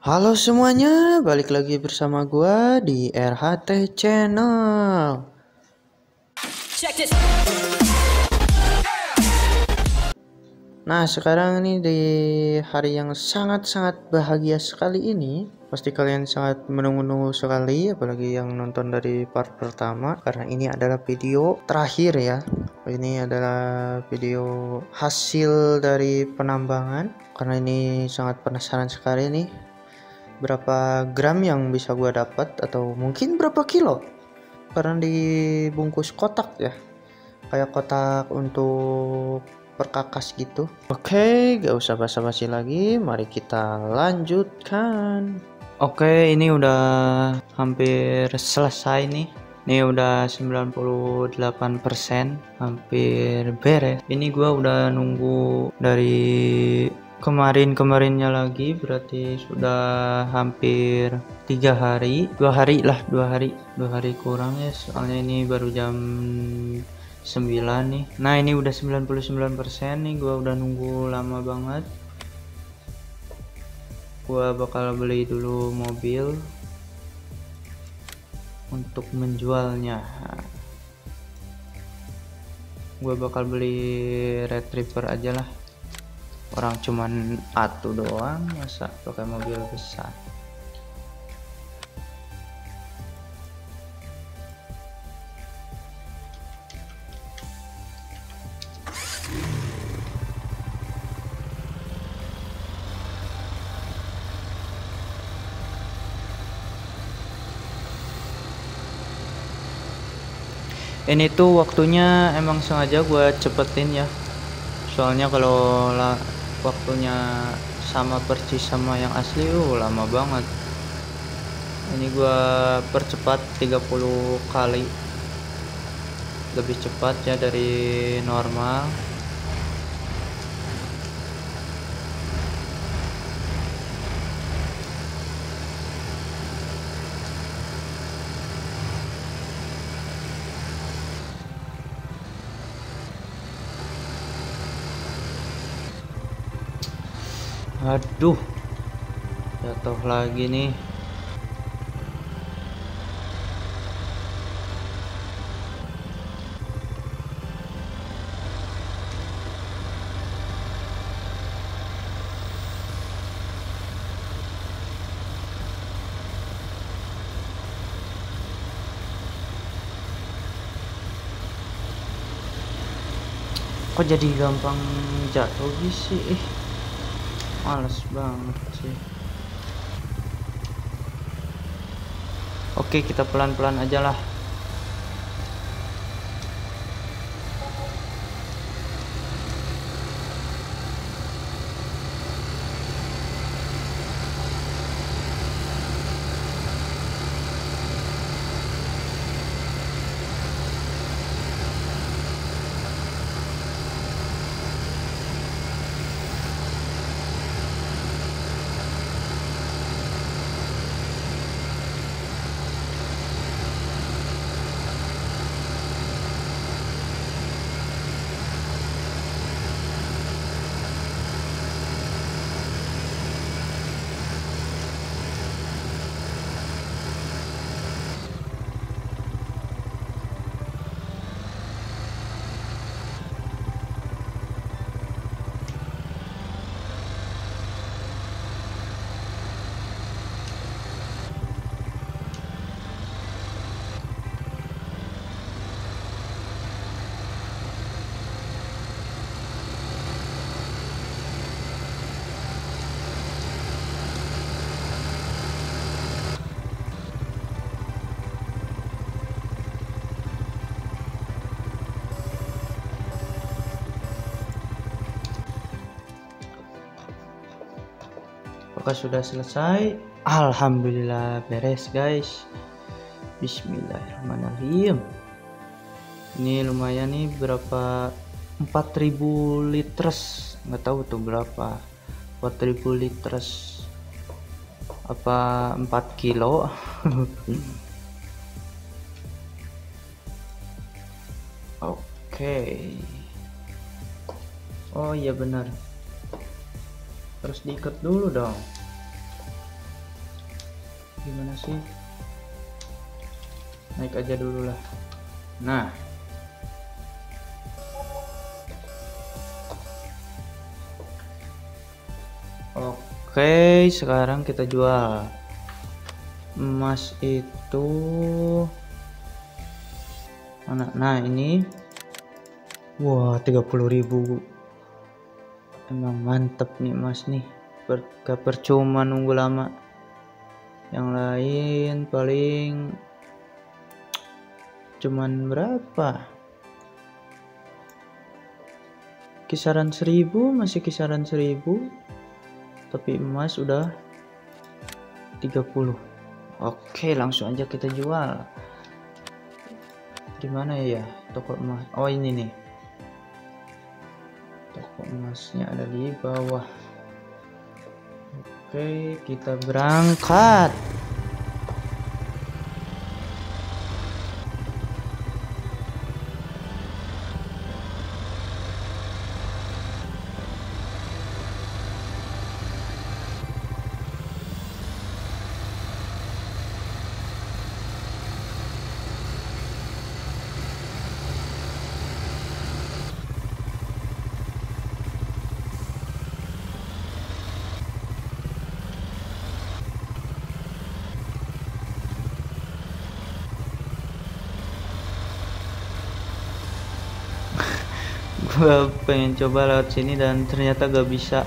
Halo semuanya, balik lagi bersama gua di RHT Channel. Nah, sekarang ini di hari yang sangat-sangat bahagia sekali ini, pasti kalian sangat menunggu-nunggu sekali, apalagi yang nonton dari part pertama, karena ini adalah video terakhir ya. Ini adalah video hasil dari penambangan, karena ini sangat penasaran sekali nih berapa gram yang bisa gua dapat atau mungkin berapa kilo karena dibungkus kotak ya, kayak kotak untuk perkakas gitu. Oke, gak usah basa-basi lagi, mari kita lanjutkan. Oke, ini udah hampir selesai nih. Ini udah 98%, hampir beres. Ini gua udah nunggu dari kemarinnya lagi, berarti sudah hampir 3 hari, 2 hari lah, 2 hari kurang ya, soalnya ini baru jam 9 nih. Nah, ini udah 99% nih, gua udah nunggu lama banget. Gua bakal beli dulu mobil untuk menjualnya. Gua bakal beli retriever aja lah, orang cuman atu doang, masa pakai mobil besar. Ini tuh waktunya emang sengaja gue cepetin ya, soalnya kalau waktunya sama persis sama yang asli lama banget. Ini gue percepat 30 kali, lebih cepat ya dari normal. Aduh, jatuh lagi nih. Kok jadi gampang jatuh sih? Males banget sih. Oke, kita pelan-pelan aja lah. Apakah sudah selesai? Alhamdulillah beres guys. Bismillahirrahmanirrahim. Ini lumayan nih, berapa, 4000 liters, nggak tahu tuh berapa, 4000 liters apa 4 kilo. Oke. Oh iya benar, harus diikat dulu dong. gimana sih? Naik aja dulu lah. Nah, oke, sekarang kita jual emas itu mana? Nah, ini wah 30.000. Emang mantep nih emas nih, gak percuma nunggu lama. Yang lain paling cuman berapa, kisaran 1000, masih kisaran 1000, tapi emas udah 30. Oke, langsung aja kita jual. Di mana ya toko emas? Oh, ini nih, toko emasnya ada di bawah. Oke, kita berangkat. Gue pengen coba lewat sini dan ternyata gak bisa.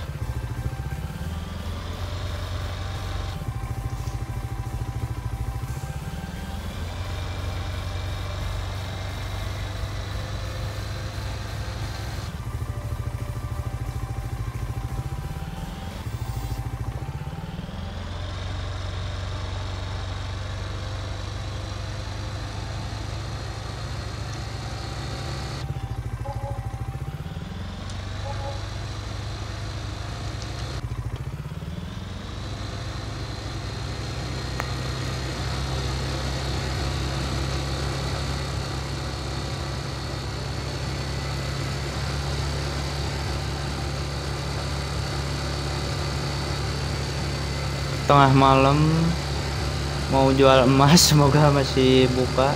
Tengah malam mau jual emas, semoga masih buka.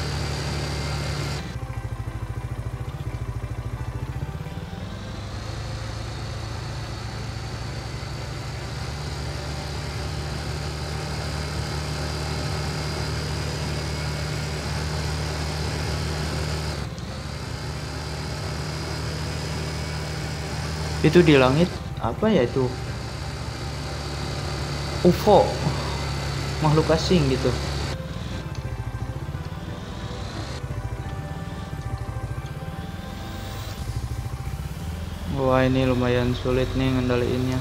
Itu di langit apa ya itu? UFO, makhluk asing gitu. Wah, ini lumayan sulit nih ngendaliinnya.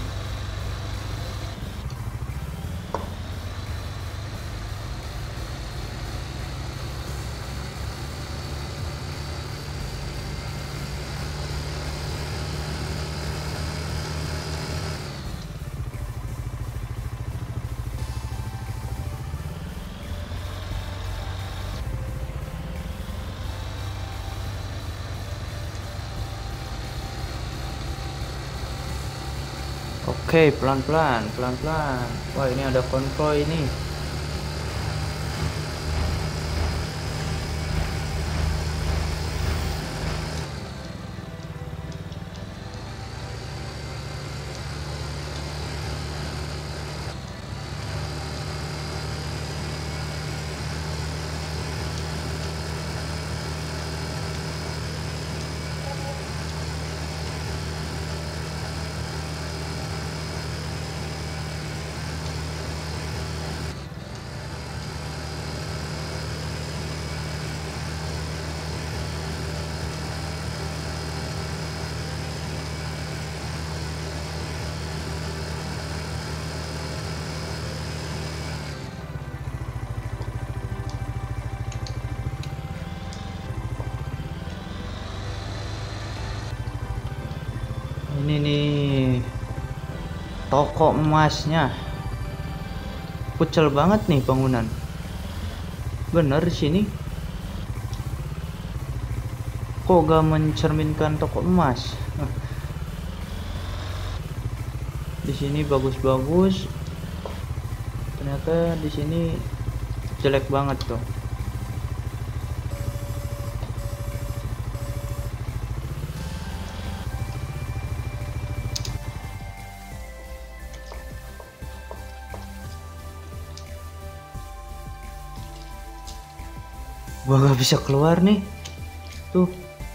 Oke, pelan-pelan, pelan-pelan. Wah, ini ada konvoy ini. Ini nih toko emasnya, kucel banget nih bangunan. Bener di sini kok gak mencerminkan toko emas. Di sini bagus-bagus, ternyata di sini jelek banget tuh. Gua gak bisa keluar nih tuh.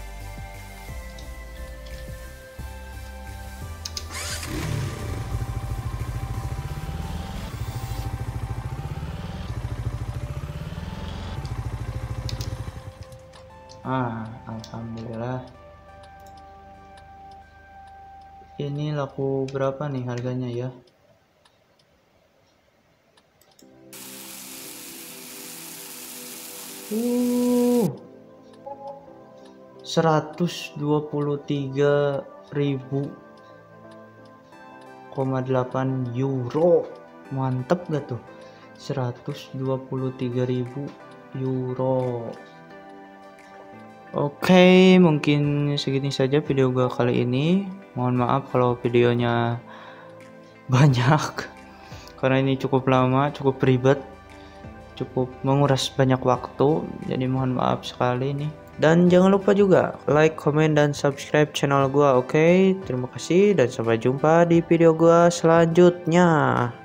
Alhamdulillah. Ini laku berapa nih harganya ya? Uh, 123.000,8 euro. Mantep gak tuh? 123.000 euro. Oke, mungkin segini saja video gua kali ini. Mohon maaf kalau videonya banyak karena ini cukup lama, cukup ribet, cukup menguras banyak waktu. Jadi mohon maaf sekali nih. Dan jangan lupa juga like, comment, dan subscribe channel gua. Oke, terima kasih dan sampai jumpa di video gua selanjutnya.